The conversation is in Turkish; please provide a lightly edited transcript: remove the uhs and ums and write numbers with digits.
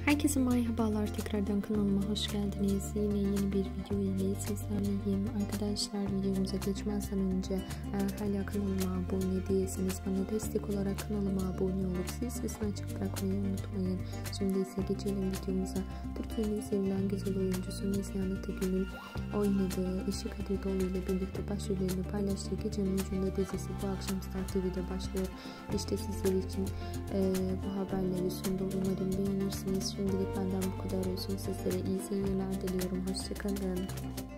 Herkese merhabalar, tekrardan kanalıma hoş geldiniz. Yine yeni bir video ile sizlerleyim. Arkadaşlar, videomuza geçmezden önce eğer hala kanalıma abone değilseniz bana destek olarak kanalıma abone olup zil sesini açık bırakmayı unutmayın. Şimdi ise geçelim videomuza. Türkiye'nin sevilen güzel oyuncusu Neslihan Atagül'ün oynadığı Eşi Kadir Doğulu ile birlikte başrollerini paylaştığı Gecenin Ucunda dizisi bu akşam Star TV'de başlıyor. İşte sizler için bu haberleri sundum. Umarım beğenirsiniz. Şimdilik benden bu kadar olsun. Sizlere iyi seyirler diliyorum. Hoşçakalın.